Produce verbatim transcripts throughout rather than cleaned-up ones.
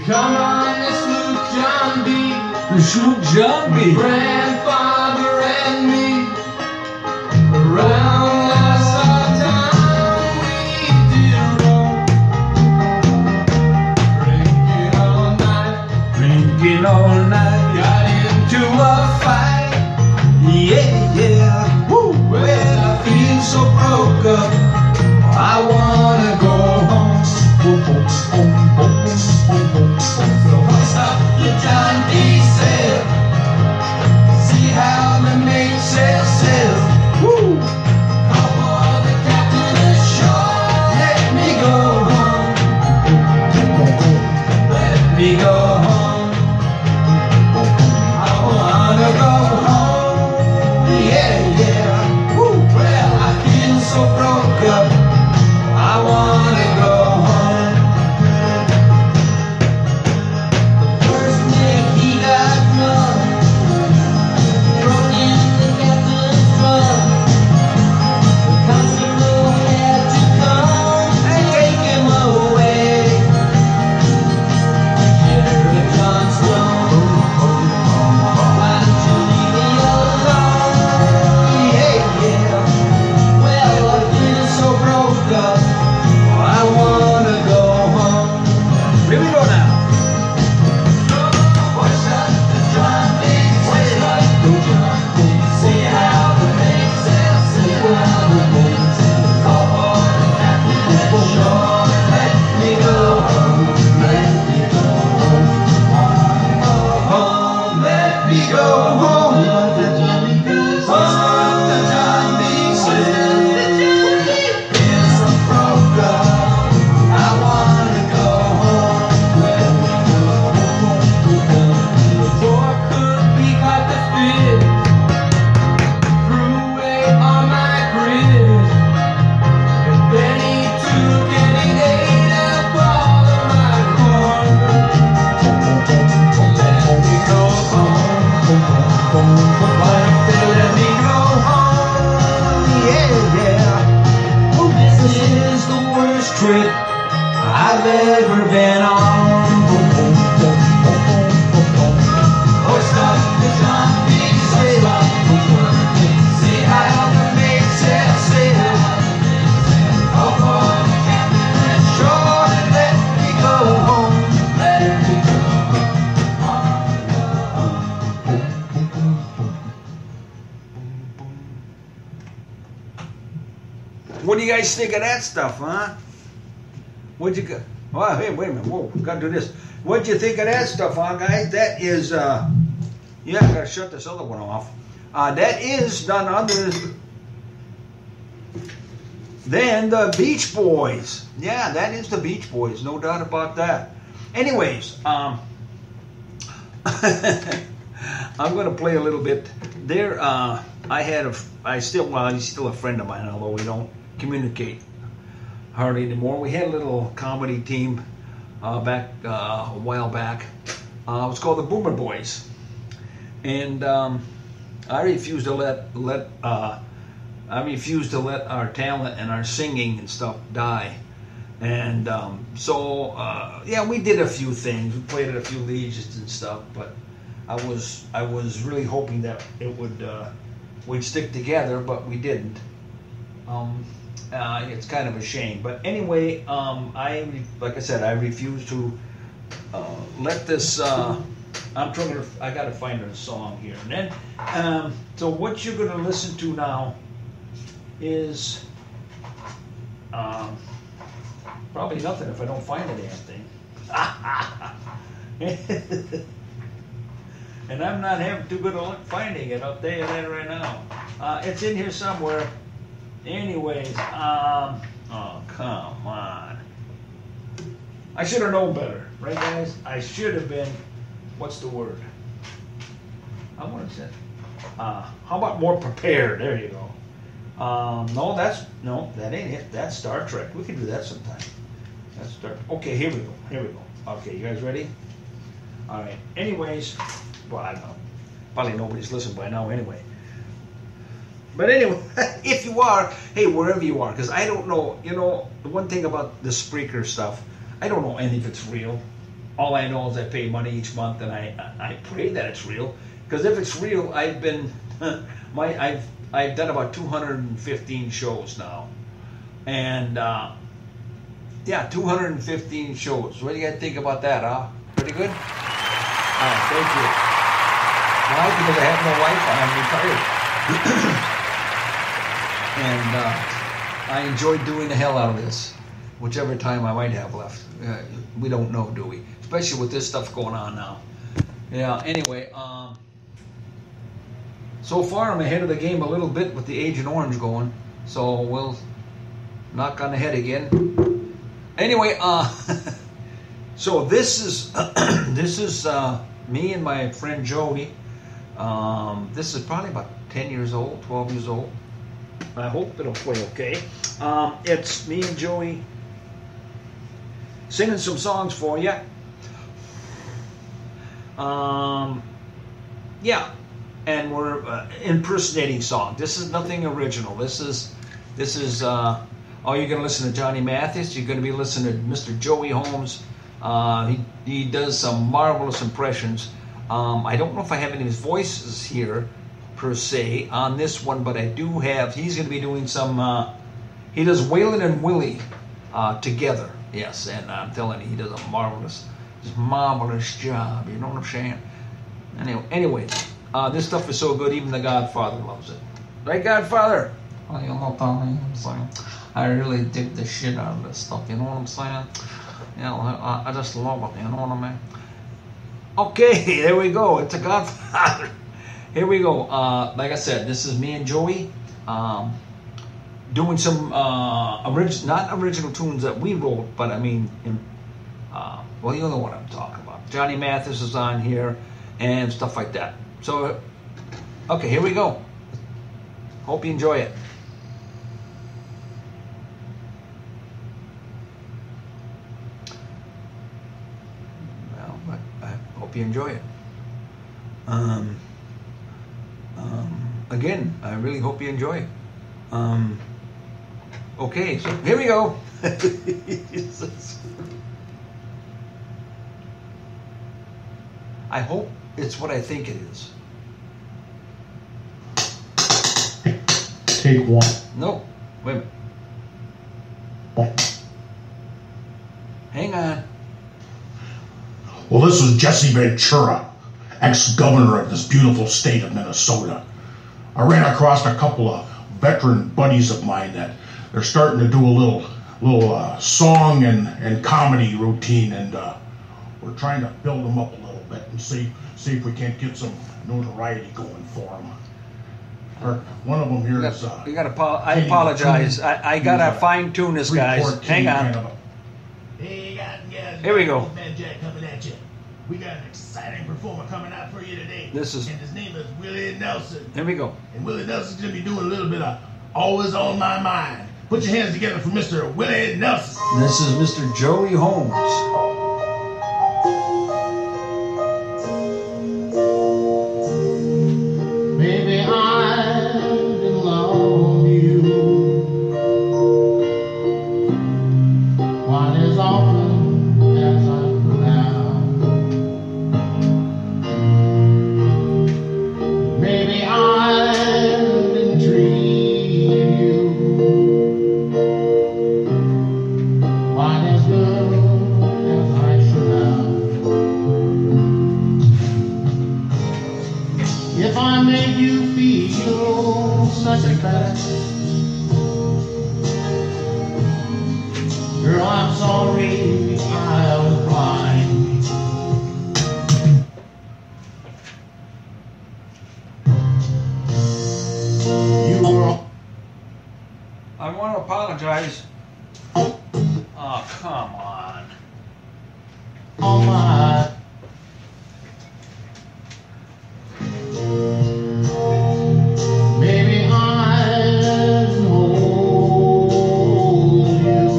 Come on, let's Luke John B. Let's Luke John B. Grandfather and me. Around Nassau town we did roam. Drinking all night. Drinking all night. Got into a fight. Yeah, yeah. Woo. Well, I feel so broke up. I wanna go home. Boom, boom, boom, boom, boom, boom, boom. So what's up, you John B. said? See how the mate sail sails. Woo. Call for the captain ashore. Let me go home. Let me go home. I wanna go home. Yeah, yeah. Woo. Well, I feel so broke up. I wanna go home. The first night he got mud, broke in the captain's run. The constable had to come and take him away. Sheriff John Stone, why don't you leave me alone? Yeah, yeah. Well, I feel so broke up. I wanna go home. Here we go now. What's up, the John B. sail? See how the mate sails, see how the mate sails. Call for the captain ashore. Let me go home, let me go home. Wanna go home, let me go home. What's the John B. said? Feel so broke up. I wanna go home. Let me go home. Before I could be got the fit, threw away all my grit. And then he took and he ate up all of my corn. Let me go home. Why don't they let me go home? Yeah, yeah. Oh, this is the worst trip I've ever been on. Oh, stop the John B. sail. See how the mate sail, sail. Call for the captain ashore and let me go home. Let me go What do you guys think of that stuff, huh? What'd you go? Oh, hey, wait a minute. Whoa, we gotta do this. What'd you think of that stuff, huh, guys? That is, uh, yeah, I gotta shut this other one off. Uh, that is none other than the Beach Boys. Yeah, that is the Beach Boys, no doubt about that. Anyways, um, I'm gonna play a little bit. There, uh, I had a, I still, well, he's still a friend of mine, although we don't communicate hardly anymore. We had a little comedy team uh, back uh, a while back. Uh, it was called the Boomer Boys, and um, I refused to let let uh, I refused to let our talent and our singing and stuff die. And um, so uh, yeah, we did a few things. We played at a few legions and stuff, but I was I was really hoping that it would uh, we'd stick together, but we didn't. Um, uh, it's kind of a shame, but anyway, um, I like I said, I refuse to uh, let this. Uh, I'm trying to. I got to find a song here, and then. Um, so what you're going to listen to now is um, probably nothing if I don't find the damn thing. And I'm not having too good a luck finding it. I'll tell you that right now. Uh, it's in here somewhere. Anyways, um, oh, come on. I should have known better, right, guys? I should have been, what's the word? I want to say, uh, how about more prepared? There you go. Um, no, that's, no, that ain't it. That's Star Trek. We can do that sometime. That's Star Okay, here we go. Here we go. Okay, you guys ready? All right. Anyways, well, I don't know. Probably nobody's listened by now anyway. But anyway, if you are, hey, wherever you are, because I don't know, you know, the one thing about the Spreaker stuff, I don't know any if it's real all I know is I pay money each month, and I I pray that it's real. Because if it's real, I've been my I've I've done about two hundred fifteen shows now, and uh, yeah, two hundred fifteen shows. What do you guys think about that? Huh? Pretty good. All right, thank you. Why? Because I have no wife. I'm retired, and uh, I enjoy doing the hell out of this, whichever time I might have left. Uh, we don't know, do we? Especially with this stuff going on now. Yeah. Anyway, um, so far I'm ahead of the game a little bit with the Agent Orange going. So we'll knock on the head again. Anyway, uh, so this is this is uh, me and my friend Jody. Um, this is probably about ten years old, twelve years old. I hope it'll play okay. Um, it's me and Joey singing some songs for you. Um, yeah, and we're uh, impersonating songs. This is nothing original. This is this is. Uh, oh, you're going to listen to Johnny Mathis. You're going to be listening to Mister Joey Holmes. Uh, he he does some marvelous impressions. Um, I don't know if I have any of his voices here per se on this one, but I do have. He's going to be doing some. Uh, he does Waylon and Willie uh, together. Yes, and I'm telling you, he does a marvelous, just marvelous job. You know what I'm saying? Anyway, anyway, uh, this stuff is so good. Even the Godfather loves it. Right, Godfather? Well, you know what I'm saying? I really dig the shit out of this stuff. You know what I'm saying? You know, I, I just love it. You know what I mean? Okay, there we go. It's a Godfather. Here we go. Uh, like I said, this is me and Joey um, doing some uh, orig- not original tunes that we wrote, but I mean, in, uh, well, you know what I'm talking about. Johnny Mathis is on here and stuff like that. So, okay, here we go. Hope you enjoy it. Well, but I hope you enjoy it. Um, um, again, I really hope you enjoy it. Um, okay, so here we go. I hope it's what I think it is. Take one. No, wait a minute. Oh. Hang on. Well, this is Jesse Ventura, ex-governor of this beautiful state of Minnesota. I ran across a couple of veteran buddies of mine that they're starting to do a little little uh, song and, and comedy routine, and uh, we're trying to build them up a little bit and see see if we can't get some notoriety going for them. Or one of them here You is. got, Uh, you got to. I apologize. I, I gotta fine tune this, guys. Hang on. Kind of a, Hey, guys, guys, Here we go. Man Jack coming at you. We got an exciting performer coming out for you today. This is- and his name is Willie Nelson. Here we go. And Willie Nelson's gonna be doing a little bit of Always on My Mind. Put your hands together for Mister Willie Nelson. This is Mister Joey Holmes. Baby, I belong to you. One as often as I put out. Maybe I've been treating you quite as good as I should have. If I made you feel such a bad, girl, I'm sorry I was blind. You were I want to apologize. Oh, come on. on my. Maybe I hold you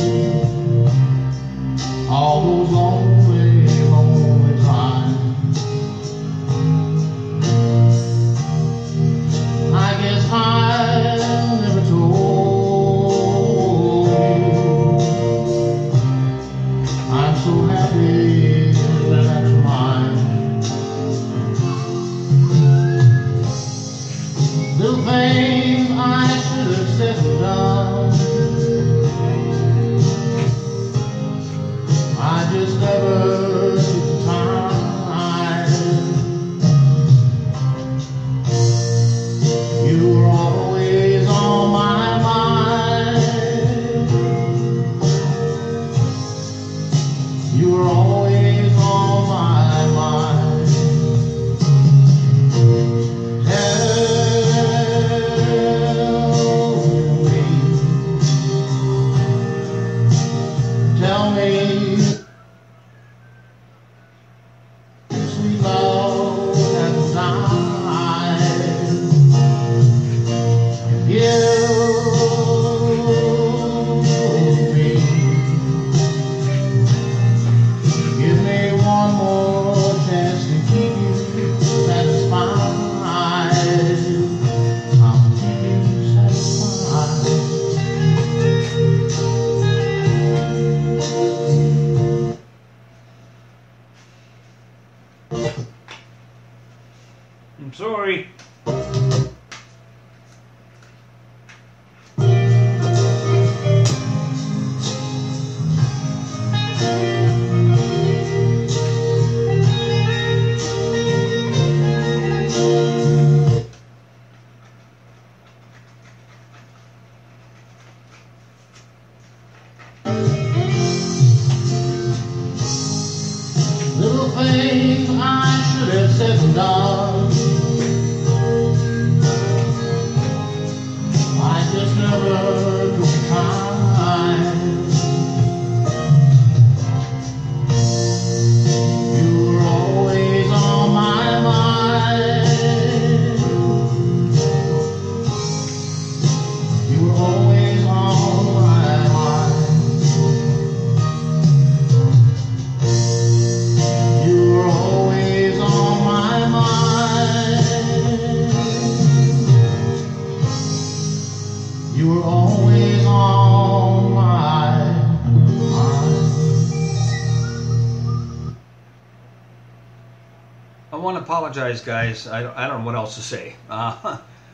all those lonely, lonely times. I guess I never told you I'm so happy Little things I should have said and done, I just never took the time. You were always on my mind. You were always on my mind. Tell me, tell me, sweet love has died. Give me, give me one more chance to keep you satisfied. I'll keep you satisfied. I'm sorry. Little things I should have said and done, I just never took time. You were always on my mind. You were always on my mind. You were always on my mind. You were always on my mind. I want to apologize, guys. I don't, I don't know what else to say. Uh,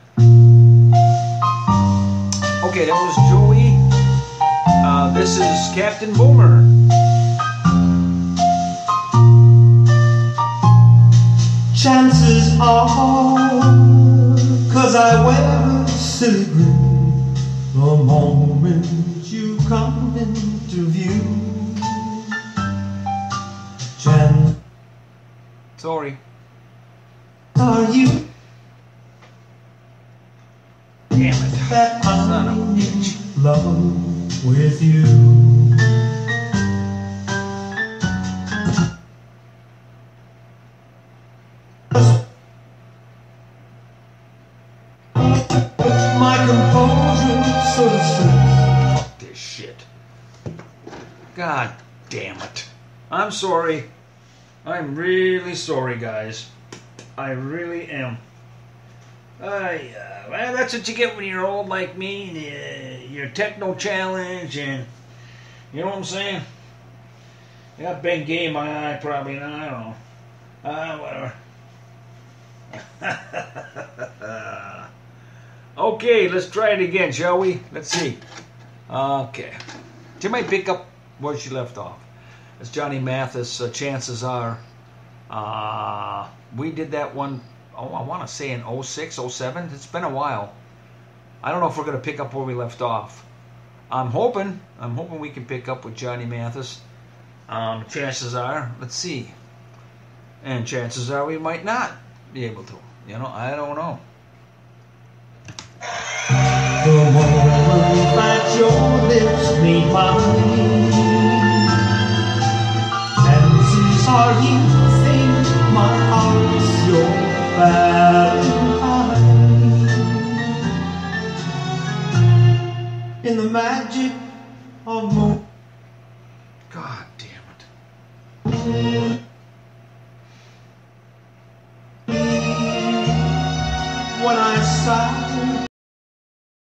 okay, that was Joey. Uh, this is Captain Boomer. Chances are, 'cause I wear a silly grin the moment you come into view. Chances Sorry. are you Damn it. that Son of a I'm bitch. in love with you. My composure so distressed. Fuck this shit. God damn it. I'm sorry. I'm really sorry, guys. I really am. I, uh, well, that's what you get when you're old like me. Uh, your techno challenge, and you know what I'm saying? I got Ben Gay in my eye, probably. No, I don't know. Uh, whatever. Okay, let's try it again, shall we? Let's see. Okay. She might pick up where she left off. It's Johnny Mathis. Uh, chances are, uh, we did that one, oh, I want to say in oh six, oh seven. It's been a while. I don't know if we're going to pick up where we left off. I'm hoping. I'm hoping we can pick up with Johnny Mathis. Um, chances are, let's see. And chances are we might not be able to. You know, I don't know. The moment that your lips meet mine, chances are you think my heart's your valentine. In the magic of moon.